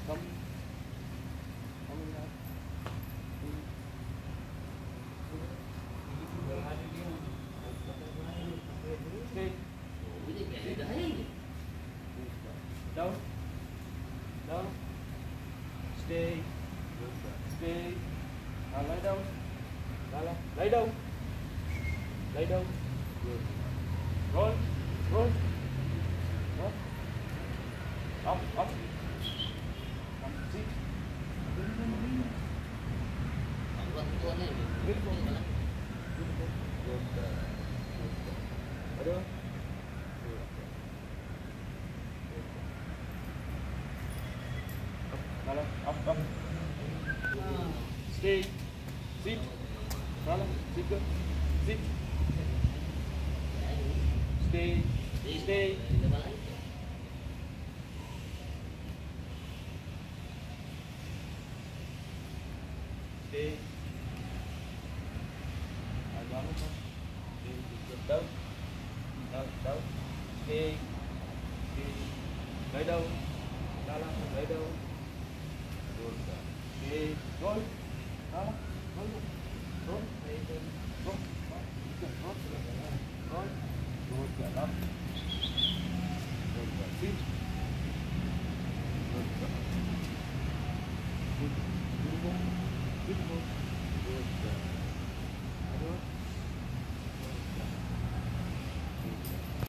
Come. Come in now. Stay. Down. Down. Stay. Stay. Now lie down. Lie down. Lie down. Good. Roll. Roll. Roll. Up. Up. Come. Sit. Beautiful. Beautiful. Good. Ada. Up, up. Stay. Sit. Nala, sit good. Sit. Stay. Stay. Stay. Agak apa? Stay. Down. Down. Down. Stay. Stay. Lie down. Nala, lie down. Good. Stay. Roll. Nala, roll. Roll. Roll. Roll. Roll. Roll. Good. Good.